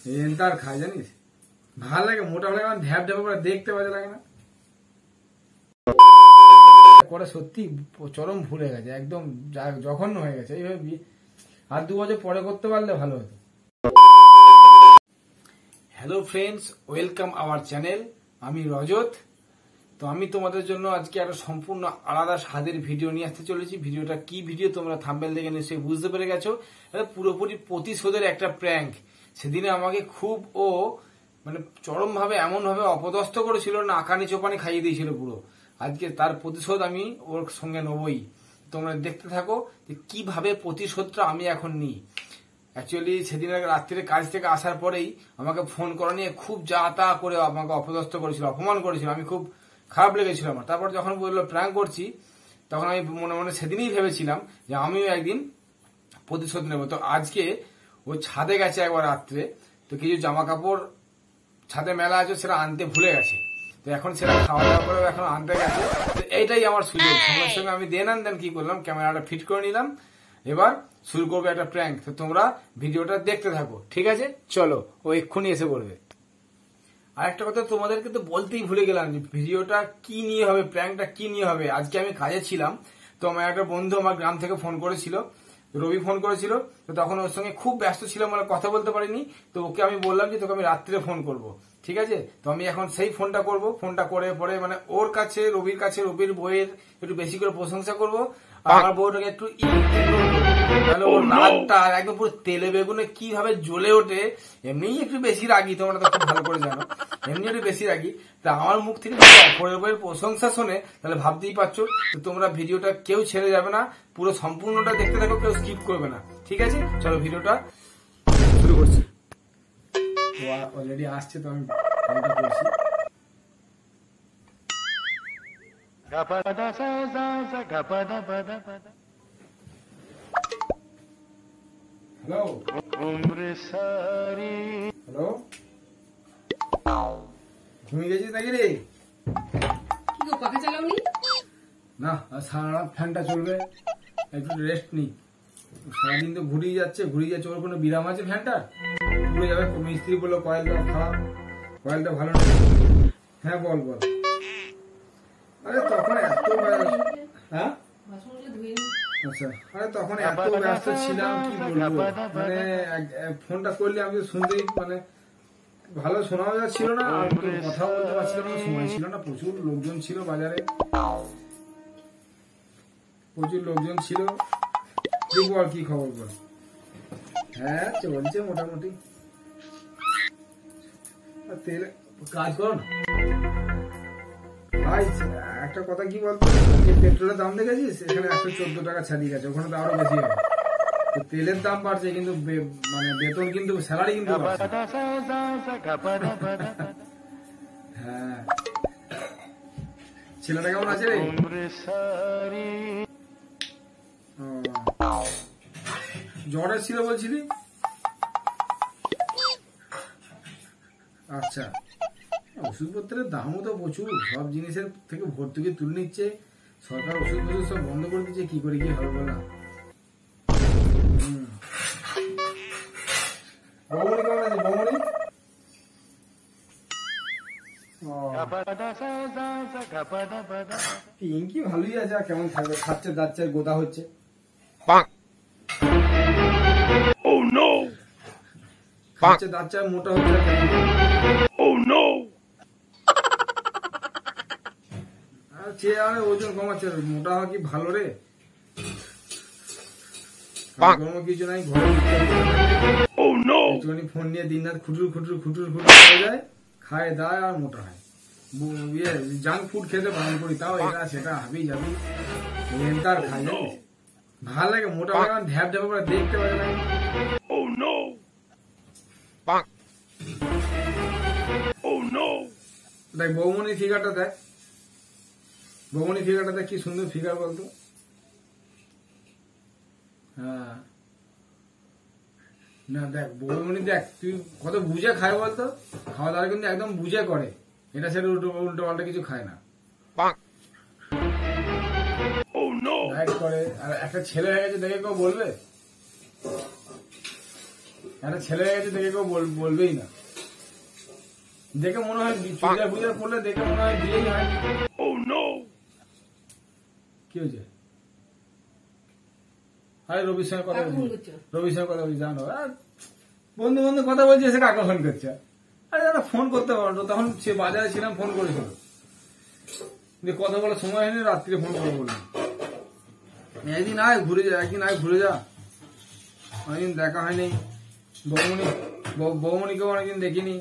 এন্তার খায় জানিস, ভাল লাগে মোটা হলে ঢ্যাপ ঢ্যাপ করে দেখতে বাজে লাগে না করে। সত্যি চরম ভুলে গেছে, একদম জঘন্য হয়ে গেছে। এইভাবে আর 2 বছর পরে করতে পারলে ভালো হতো। Hello friends, welcome our channel. আমি রজত। তো আমি তোমাদের জন্য আজকে একটা সম্পূর্ণ আলাদা স্বাদের ভিডিও নিয়ে আসতে চলেছি। ভিডিওটা কি ভিডিও তোমরা থাম্বনেল দেখে নিশ্চয়ই বুঝতে পেরে গেছো। পুরোপুরি প্রতিশোধের একটা প্র্যাঙ্ক। সেদিনে আমাকে খুব মানে চরম ভাবে এমন ভাবে অপদস্থ করেছিল, না আকানি চোপানি খাইয়ে দিয়েছিল পুরো। আজকে তার প্রতিশোধ আমি ওর সঙ্গে নেবই। তোমরা দেখতে থাকো যে কিভাবে প্রতিশোধটা আমি এখন নিই। অ্যাকচুয়ালি সেদিন রাত্রিরে কাজ থেকে আসার পরেই আমাকে ফোন করা নিয়ে খুব যা তা করে আমাকে অপদস্থ করেছিল, অপমান করেছিল। আমি খুব খারাপ লেগেছিল আমার। তারপর যখন বললো প্র্যাঙ্ক করছি, তখন আমি মনে মনে সেদিনই ভেবেছিলাম যে আমিও একদিন প্রতিশোধ নেব। তো আজকে ও ছাদে গেছে একবার রাত্রে, তো কিছু জামা কাপড় ছাদে মেলা আছে, সেটা আনতে ভুলে গেছে। তো এখন সেটা খাওয়া দাওয়া করে এখন আনতে গেছে। তো এইটাই আমার সুযোগ। সঙ্গে সঙ্গে আমি দেন কি করলাম, ক্যামেরাটা ফিট করে নিলাম। এবার শুরু করবে একটা প্র্যাঙ্ক। তো তোমরা ভিডিওটা দেখতে থাকো, ঠিক আছে? চলো, ও এক্ষুনি এসে পড়বে। আর একটা কথা তোমাদেরকে তো বলতেই ভুলে গেলাম যে ভিডিওটা কি নিয়ে হবে, প্র্যাঙ্কটা কি নিয়ে হবে। আজকে আমি কাজে ছিলাম, তো আমার একটা বন্ধু আমার গ্রাম থেকে ফোন করেছিল, রবি ফোন করেছিল। তো তখন ওর সঙ্গে খুব ব্যস্ত ছিলাম, মানে কথা বলতে পারিনি। তো ওকে আমি বললাম যে তোকে আমি রাত্রে ফোন করব, ঠিক আছে? তো আমি এখন সেই ফোনটা করব। ফোনটা করে পরে মানে ওর কাছে, রবির কাছে, রবির বইয়ের একটু বেশি করে প্রশংসা করব, আর আমার বউটাকে একটু তাহলে ওর রাগটা একদম পুরো তেলে বেগুনে কিভাবে জ্বলে ওঠে। এমনি একটু বেশি রাগি, তোমরা তো খুব ভালো করে জানো, এমনি একটু বেশি রাগি। তা আমার মুখ থেকে অপরের বইয়ের প্রশংসা শুনে তাহলে ভাবতেই পারছো। তো তোমরা ভিডিওটা কেউ ছেড়ে যাবে না, পুরো সম্পূর্ণটা দেখতে থাকো, কেউ স্কিপ করবে না, ঠিক আছে? চলো ভিডিওটা শুরু করছি। অলরেডি আসছে, তো আমি করছি। হ্যালো হ্যালো, ঘুমিয়ে গেছিস নাকি রে? কি গো, পাখা চালাওনি? না, সারা রাত ফ্যানটা চলবে, একটু রেস্ট নি। সারাদিন তো ঘুরিয়ে যাচ্ছে। ওর কোনো বিরাম আছে? ফ্যানটা ঘুরে যাবে। মিস্ত্রি বললো কয়েলটা খারাপ, কয়েলটা ভালো নেই। হ্যাঁ বল। আরে তখন এত হ্যাঁ আচ্ছা, আরে তখন এত ব্যস্ত ছিলাম, কি বলবো, মানে ফোনটা করলে আমি শুনতেই মানে ভালো শোনাও যাচ্ছিল না, আর কথা বলতে পারছিলাম না, সময় ছিল না। প্রচুর লোকজন ছিল বাজারে, দেখবো আর কি খবর বল। হ্যাঁ চলছে মোটামুটি। তেল কাজ করো না ভাই। একটা কথা কি বলতো, পেট্রোলের দাম দেখেছিস? এখানে 114 টাকা ছাড়িয়ে গেছে, ওখানে তো আরো বেশি হবে। তেলের দাম বাড়ছে, কিন্তু মানে বেতন কিন্তু, স্যালারি কিন্তু হ্যাঁ। ছেলেটা কেমন আছে রে? জ্বর ছিল বলছিলি? আচ্ছা, ওষুধপত্রের দামও তো প্রচুর, সব জিনিসের থেকে ভর্তুকি তুলে নিচ্ছে সরকার। ওষুধ সব বন্ধ করে দিচ্ছে, কি করে কি হবে বলা। বৌমনি কেমন আছে? বৌমনি পিঙ্কি ভালোই আছে, আর কেমন থাকবে, খাচ্ছে দাচ্ছে, গোদা হচ্ছে। খাচ্ছে দাচ্ছে, মোটা হচ্ছে। চেয়ারে ওজন কমাচ্ছে, মোটা হওয়া কি ভালো রে? কোনো কিছু নাই, ঘরে একটুখানি ফোন নিয়ে দিন রাত খুটুর হয়ে যায়, খায় দায় আর মোটা হয়। জাঙ্ক ফুড খেতে বারণ করি, তাও এটা সেটা হাবি যাবি এন্তার খায় জানিস, ভাল লাগে। মোটা হলে ঢ্যাপ ঢ্যাপ করে দেখতে পারে না। দেখ বৌমনি ফিগারটা দেখ, কি সুন্দর ফিগার বলতো। হ্যাঁ না দেখ বৌমনি, দেখ তুই কত বুঝে খায় বলতো। খাওয়া দাওয়া কিন্তু একদম বুঝে করে, এটা সেটা উল্টো পাল্টা কিছু খায় না, ডায়েট করে। আর একটা ছেলে হয়ে গেছে দেখে কেউ বলবে? একটা ছেলে হয়ে গেছে দেখে কেউ বলবেই না, দেখে মনে হয় চুড়িদার ফুড়িদার পড়লে দেখে মনে হয় বিয়েই হয়। কি হয়েছে? আরে রবির সঙ্গে কথা বলছি, রবির সঙ্গে কথা বলছি, জানো বন্ধু বন্ধু কথা বলছি, এসে কাকে ফোন করছে? আরে দাদা ফোন করতে পারো, তখন সে বাজারে ছিলাম, ফোন করেছিল, কথা বলার সময় হয়নি, রাত্রিরে ফোন করে বললাম একদিন আয় ঘুরে যা, একদিন আয় ঘুরে যা, অনেকদিন দেখা হয়নি, বৌমণিকেও অনেকদিন দেখিনি।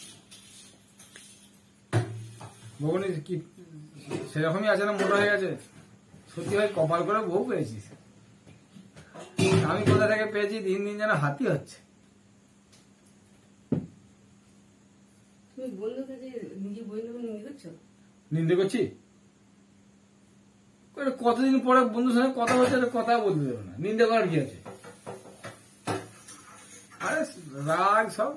বৌমণি কি সেরকমই আছে না, মোটা হয়ে গেছে? সত্যি ভাই কপাল করে বউ পেয়েছিস, আমি কোথা থেকে পেয়েছি, দিন দিন যেন হাতি হচ্ছে। তুমি বন্ধুর কাছে নিজে বই নেবে নিন্দে করছো? নিন্দে করছি? কতদিন পরে বন্ধুর সঙ্গে কথা হচ্ছে, কথা বলতে দেবো না, নিন্দে করার কি আছে? আরে রাগ সব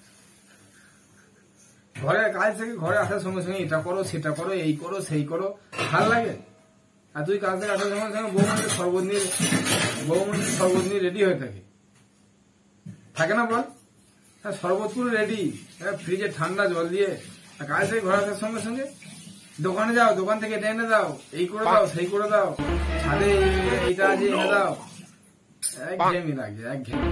ঘরে, কাজ থেকে ঘরে আসার সঙ্গে সঙ্গে এটা করো সেটা করো, এই করো সেই করো, ভালো লাগে? আর তুই কাজ থেকে আসার সঙ্গে সঙ্গে বৌমন্দির শরবত নিয়ে রেডি হয়ে থাকে না বল? হ্যাঁ শরবত পুরো রেডি, ফ্রিজে ঠান্ডা জল দিয়ে, কাজ থেকে ঘরে আসার সঙ্গে সঙ্গে দোকানে যাও, দোকান থেকে এটা এনে দাও, এই করে দাও সেই করে দাও, ছাদে এইটা আছে এনে দাও, একঘেয়েমি লাগছে, একঘেয়েমি।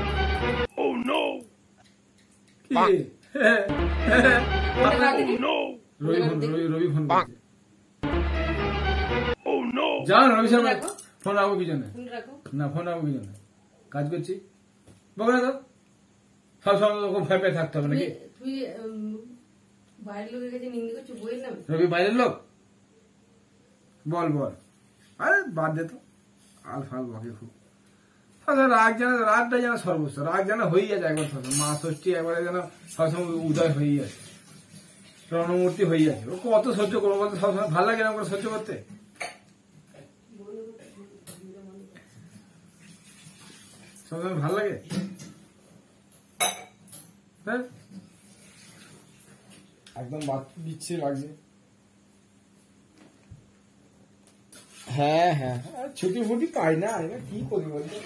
রবি ফোন করছে, জানো রবি সাহেব ফোন রাখবো কি জন্য? না ফোন রাখবো কি জন্য? কাজ করছি, বলে তো সবসময় ভয় পেয়ে থাকতে হবে নাকি? তুই বাইরের লোকের কাছে নিন্দে করছো বইয়ের নামে? রবি বাইরের লোক? বল বল, আরে বাদ দে তো, আল ফাল বকে খুব, রাগটা যেন সর্বোচ্চ, রাগ যেন হয়েই আছে একবার, মা ষষ্ঠী একবারে যেন সবসময় উদয় হয়েই আছে, রণমূর্তি হয়ে আছে, ও কত সহ্য করবো বলতে? সবসময় ভালো লাগে না করে সহ্য করতে? সবসময় ভালো লাগে? হ্যাঁ একদম বিচ্ছি লাগছে। হ্যাঁ হ্যাঁ ছুটি ফুটি পাই না, এবার কি করি বলতে?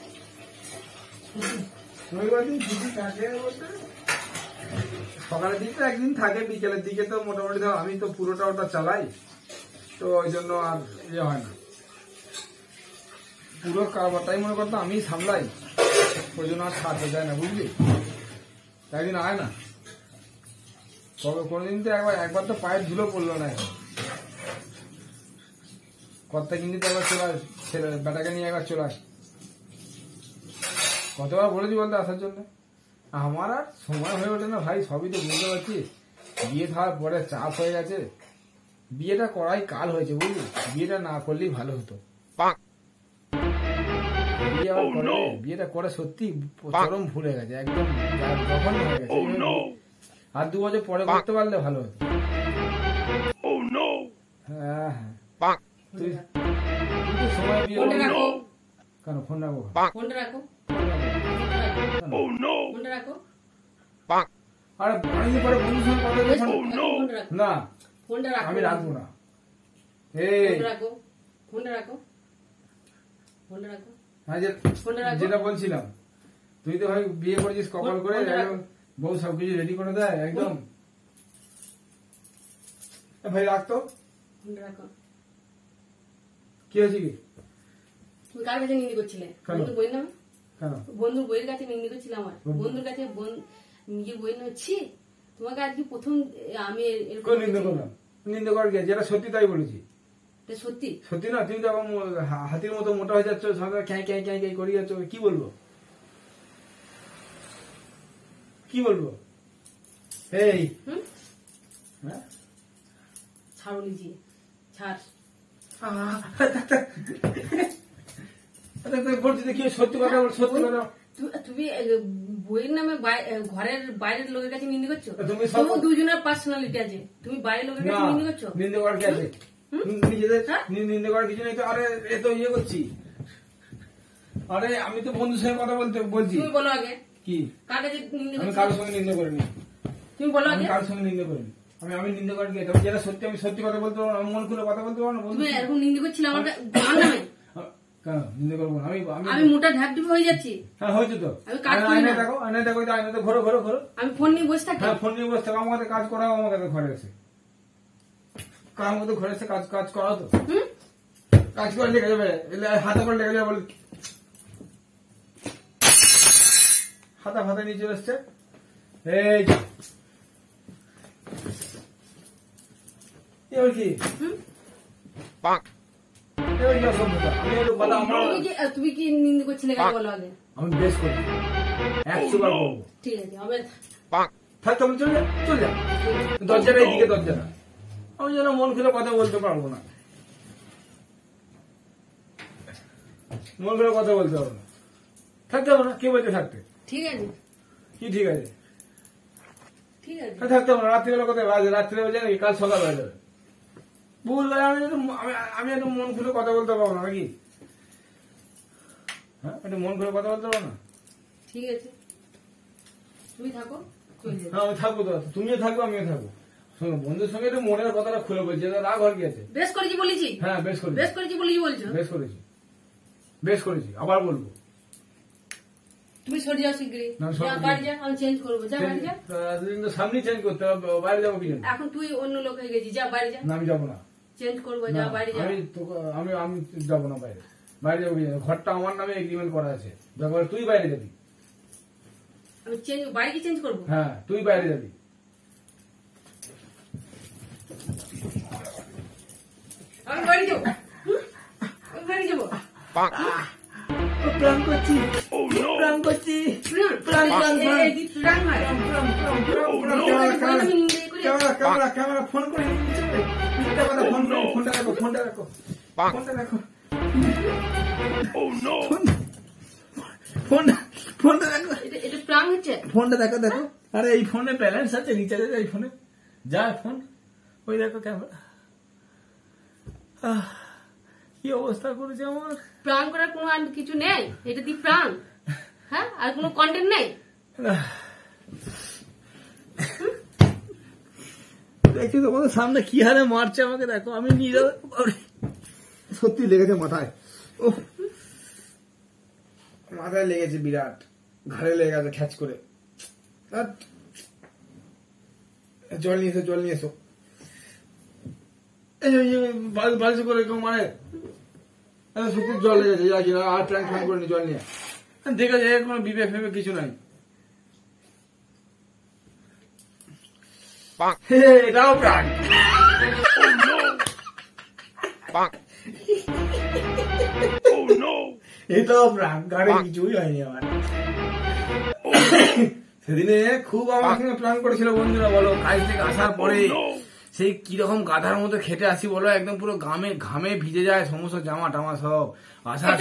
রবিবার দিন ছুটি থাকে বলতে সকালের দিকে একদিন থাকে, বিকেলের দিকে তো মোটামুটি ধর আমি তো পুরোটা ওটা চালাই, তো ওই জন্য আর ইয়ে হয় না, পুরো কারবারটাই মনে করতো আমি সামলাই, ওই জন্য আর ছাড়তে যায় না, বুঝলি? একদিন আয় না, তবে কোনোদিন তো একবার তো পায়ের ধুলো পড়লো না, এখন কর্তা কিন্তু একবার চলে আস, ছেলে বেটাকে নিয়ে একবার চলে আস, কতবার বলেছি বলতে আসার জন্য, আমার আর সময় হয়ে ওঠে না ভাই, সবই তো বুঝতে পারছিস, বিয়ে খাওয়ার পরে চাপ হয়ে গেছে, বিয়েটা করাই কাল হয়েছে বুঝলি, বিয়েটা না করলেই ভালো হতো, বিয়েটা করে সত্যি চরম ভুলে গেছে, একদম যখন হয়ে গেছে, আর 2 বছর পরে করতে পারলে ভালো হতো। হ্যাঁ হ্যাঁ তুই সময় বিয়ে কেন ফোন রাখবো? ফোনটা রাখো, ফোনটা রাখো। আরে অনেকদিন পরে বন্ধুর সঙ্গে কথা বলছি না, ফোনটা রাখো, আমি রাখবো না, রাখো ফোনটা রাখো, ফোনটা রাখো। হ্যাঁ যেটা বলছিলাম, তুই তো ভাই বিয়ে করেছিস কপাল করে, বউ সবকিছু রেডি করে দেয় একদম, ভাই রাখতো, কি হয়েছে কি? তুমি কার কাছে নিন্দে করছিলে? বন্ধুর বইয়ের নামে? বন্ধুর বইয়ের কাছে নিন্দে করছিলে, আমার বন্ধুর কাছে নিজের বইয়ের নামে? ছি, তোমাকে আজকে প্রথম আমি নিন্দে করার গিয়ে যেটা সত্যি তাই বলেছি, সত্যি সত্যি না? তুমি তো হাতির মতো মোটা হয়ে যাচ্ছ, সবাই ক্যাঁ ক্যাঁ ক্যাঁ ক্যাঁ করে যাচ্ছ, কি বলবো কি বলবো? এই ছাড়ো নিজে, ছাড়, বলছি কি সত্যি কথা, সত্যি কথা। তুমি বইয়ের নামে ঘরের বাইরের লোকের কাছে নিন্দে করছো, তুমি দুজনের পার্সোনালিটি আছে, তুমি বাইরের লোকের কাছে নিন্দে করছো, নিন্দে করার কি আছে? নিন্দে করার কিছু নেই তো, আরে এ তো ইয়ে করছি, আরে আমি তো বন্ধুর সঙ্গে কথা বলছি। তুমি বলো আগে কি কার কাছে নিন্দে? আমি কারোর সঙ্গে নিন্দে করিনি, তুমি বলো আগে। কারোর সঙ্গে নিন্দে করিনি, আমি নিন্দে করার কি? যেটা সত্যি আমি সত্যি কথা বলতে পারবো, মন খুলে কথা বলতে পারবো না। তুমি এরকম নিন্দে করছিলে আমার নামে? কেন নিন্দে করবো না? আমি মোটা ঢাকঢুকি হয়ে যাচ্ছি। হ্যাঁ হয়েছে তো। আয়না দেখো, আয়নাতে ঘোরো। আমি ফোন নিয়ে বসে থাকি। হ্যাঁ ফোন নিয়ে বসে থাকো, আমার কাছে কাজ করাও, আমার কাছে ঘরে এসে কার মতো ঘরে এসে কাজ করা তো, কাজ করে লেগে যাবে, হাতে করে লেগে যাবে বলে হাতা নিয়ে চলে এসছে। এই এবার কি তুমি কি নিন্দে করছিলে বলো আগে? আমি বেশ করি 100 বার বলবো। ঠিক আছে হবে থাক, তুমি চলে যা দরজাটা এইদিকে, দরজাটা আমি যেন মন খুলে কথা বলতে পারবো না, মন খুলে কথা বলতে পারবো না, থাকতে হবে না। কে বলছে থাকতে? ঠিক আছে কি ঠিক আছে? ঠিক আছে থাকতে হবে না। রাত্রিবেলা কোথায় বাজে? রাত্রিবেলা বাজে নাকি কাল সকাল হয়ে যাবে? বুঝলে আমি একটু মন খুলে কথা বলতে পারবো না নাকি? হ্যাঁ একটু মন খুলে কথা বলতে পারবো না? ঠিক আছে তুমি থাকো। হ্যাঁ আমি থাকবো তো, তুমিও থাকবো আমিও থাকবো। শোনো বন্ধুর সঙ্গে একটু মনের কথাটা খুলে বলছি, রাগ আর কি আছে? বেশ করেছি বলেছি। হ্যাঁ বেশ করেছি বলছো। বেশ করেছি আবার বলবো। তুমি সরে যাও শিগগিরই, বাড়ি যা, আমি চেঞ্জ করবো। যা বাড়ি যা। সামনে চেঞ্জ করতে হবে, বাইরে যাবো কি জন্য? এখন তুই অন্য লোক হয়ে গেছিস, যা বাড়ি যা। না আমি যাবো না, চেঞ্জ করবো, যা বাড়ি যা। আমি যাবো না বাইরে যাবো কি জন্য? ঘরটা আমার নামে এগ্রিমেন্ট করা আছে, ব্যাপারে তুই বাইরে যাবি। আমি বাড়ি কি চেঞ্জ করবো? হ্যাঁ তুই বাইরে যাবি। আমি বাড়ি যাবো, প্ল্যান করছি, ক্যামেরা ফোন করে ফোনটা রাখো। ফোনটা দেখো। আরে এই ফোনে ব্যালেন্স আছে, রিচার্জ আছে এই ফোনে। যা ফোন ওই দেখো ক্যামেরা। কি অবস্থা করেছে আমার। প্রাণ করার কোনো আর কিছু নেই, এটা দি প্রাণ। হ্যাঁ আর কোনো কন্টেন্ট নেই। দেখছি তোমাদের সামনে কি হারে মারছে আমাকে, দেখো আমি নিজে সত্যি লেগেছে মাথায়। ও মাথায় লেগেছে বিরাট, ঘাড়ে লেগে গেছে খ্যাচ করে। জল নিয়ে এসো। বালতি করে মানে সত্যি জল লেগেছে, আর প্ল্যান করে নি, জল নিয়ে দেখে যায়। কোনো বিবেক কিছু নাই। এটাও প্রাণ, এটাও প্রাণ, গাড়ি কিছুই হয়নি আমার। সেদিনে খুব আমার সঙ্গে প্ল্যান করেছিল বন্ধুরা, বলো কাজ থেকে আসার পরে সেই কিরকম গাধার মতো খেটে আসি বলো, একদম পুরো ঘামে ভিজে যায় সমস্ত জামা টামা সব। আসার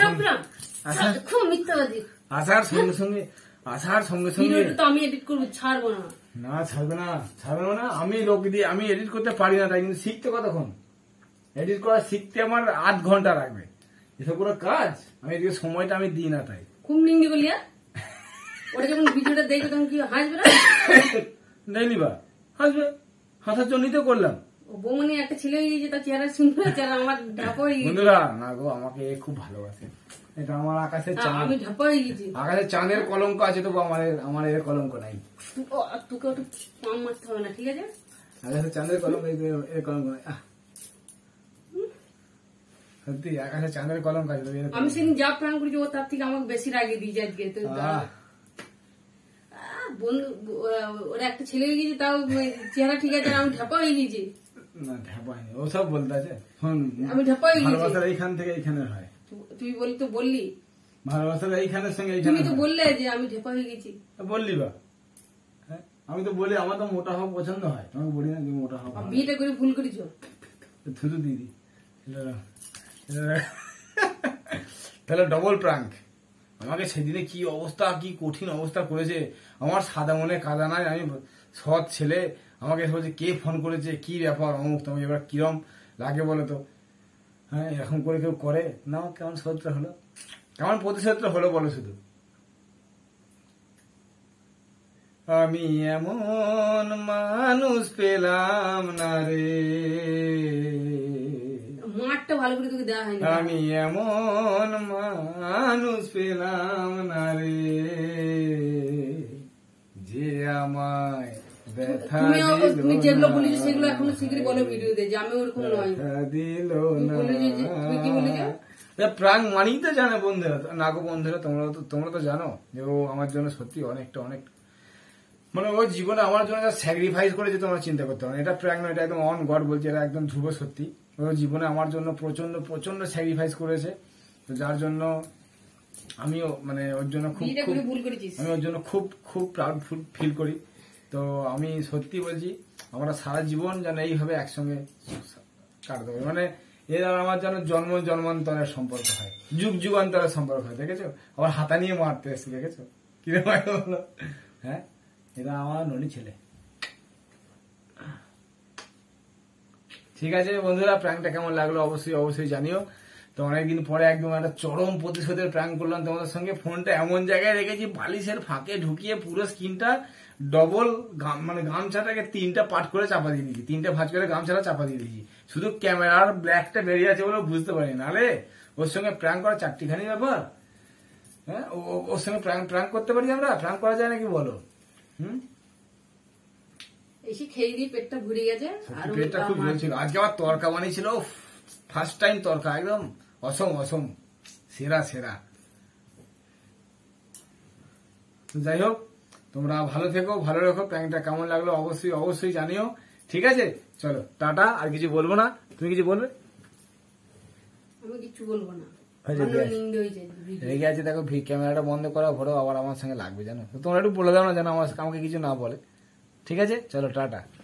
সঙ্গে আমি এডিট করবো, ছাড়বো না ছাড়বে না। আমি লোক দিয়ে আমি এডিট করতে পারি না, তাই কিন্তু শিখতে কতক্ষণ? এডিট করা শিখতে আমার 8 ঘন্টা লাগবে। এসব পুরো কাজ আমি এদিকে সময়টা আমি দিই না, তাই খুব নিন্দি করলি। ওরা যখন ভিডিওটা দেখবে তখন কি হাসবে না? দেখলি বা হাসবে, হাসার জন্যই তো করলাম। বৌমনি একটা ছেলে হয়ে গেছে, তার চেহারা সুন্দর, আমার ঢাপা হয়ে গেছে। বন্ধুরা না গো, আমাকে খুব ভালোবাসে। এটা আমার আকাশের চাঁদ, আমি ঢাপা হয়ে গেছি। আকাশের চাঁদের কলঙ্ক আছে, তবু আমার এর কলঙ্ক নাই। তোকে একটু কম মারতে হবে না, ঠিক আছে? আকাশের চাঁদের কলঙ্ক, এর কলঙ্ক নাই। সত্যি আকাশের চাঁদের কলঙ্ক আছে। আমি সেদিন যা প্ল্যান করেছি ও তার থেকে আমাকে বেশি রাগিয়ে দিয়েছে আজকে। বন্ধু ওরা একটা ছেলে হয়ে গেছে, তাও চেহারা ঠিক আছে, আমি ঢাপা হয়ে গেছি। না ঢাপা হয়নি, ও সব বলতে আছে। আমি ঢাপা হয়ে গেছি। ভালোবাসার এইখান থেকে এইখানে হয়। তুই বললি ভালোবাসার এইখানের সঙ্গে তুমি তো বললে যে আমি ঢাপা হয়ে গেছি। বললি বা আমি তো বলি আমার তো মোটা হওয়া পছন্দ হয়, তোমাকে বলি না তুমি মোটা হওয়া। বিয়েটা করে ভুল করেছো থুতু দিদি। তাহলে ডবল প্রাঙ্ক। আমাকে সেদিনে কি অবস্থা, কি কঠিন অবস্থা করেছে আমার। সাদা মনে কাদা নাই, আমি সৎ ছেলে। আমাকে বলছে কে ফোন করেছে, কি ব্যাপার অমুক তোমাকে, এবার কিরম লাগে বলো তো? হ্যাঁ এখন করে কেউ করে না? কেমন শত্রু হলো, কেমন প্রতিশত্রু হলো বলো শুধু। আমি এমন মানুষ পেলাম না রে। একটা ভালো করে তোকে দেওয়া হয়নি। আমি এমন মানুষ পেলাম না রে যে আমায় ব্যথা তুমি যেগুলো বলেছো সেগুলো এখনো শীঘ্রই বলো ভিডিওতে যে আমি ওরকম নয় দিল না। তুমি কি বলেছো? প্রাণ মানেই তো জানে বন্ধুরা, না গো বন্ধুরা, তোমরা তো জানো যে ও আমার জন্য সত্যি অনেক মানে ও জীবনে আমার জন্য যা স্যাক্রিফাইস করেছে তোমরা চিন্তা করতে পারো। এটা প্র্যাঙ্ক নয়, এটা একদম অন গড বলছে, এটা একদম ধ্রুব সত্যি। ও জীবনে আমার জন্য প্রচন্ড স্যাক্রিফাইস করেছে, তো যার জন্য আমিও মানে ওর জন্য আমি ওর জন্য খুব প্রাউড ফিল করি। তো আমি সত্যি বলছি আমরা সারা জীবন যেন এইভাবে একসঙ্গে কাটতে পারি, মানে এর আর আমার যেন জন্মান্তরের সম্পর্ক হয়, যুগান্তরের সম্পর্ক হয়। দেখেছো আবার হাতা নিয়ে মারতে এসছে, দেখেছো কিরকম হলো? হ্যাঁ, এটা আমার ননি ছেলে। ঠিক আছে বন্ধুরা, প্র্যাঙ্কটা কেমন লাগলো অবশ্যই জানিও। তো অনেকদিন পরে একদম একটা চরম প্রতিশোধের প্র্যাঙ্ক করলাম তোমাদের সঙ্গে। ফোনটা এমন জায়গায় রেখেছি বালিশের ফাঁকে ঢুকিয়ে পুরো স্ক্রিনটা ডবল মানে গামছাটাকে 3টা পার্ট করে চাপা দিয়ে দিয়েছি, 3টে ভাঁজ করে গামছাটা চাপা দিয়ে দিয়েছি। শুধু ক্যামেরার ব্ল্যাকটা বেরিয়ে আছে বলে বুঝতে পারিনি, নাহলে ওর সঙ্গে প্র্যাঙ্ক করা চারটিখানি ব্যাপার। হ্যাঁ, ওর সঙ্গে প্র্যাঙ্ক করতে পারি আমরা, প্র্যাঙ্ক করা যায় নাকি বলো? এসে খেয়ে দিয়ে পেটটা ভরে গেছে, আর পেটটা খুব জ্বলছিল। আজকে আবার তরকা বানিয়েছিল, ফার্স্ট টাইম তরকা, একদম অসম সেরা। যাই হোক, তোমরা ভালো থেকো, ভালো রেখো। প্র্যাঙ্কটা কেমন লাগলো অবশ্যই জানিও। ঠিক আছে, চলো টাটা। আর কিছু বলবো না, তুমি কিছু বলবে? আমি কিছু বলবো না, রেগে আছে। দেখো ক্যামেরাটা বন্ধ করা, ভরো আবার আমার সঙ্গে লাগবে জানো। তোমরা একটু বলে দাও না যেন আমাকে কিছু না বলে। ঠিক আছে, চলো টাটা।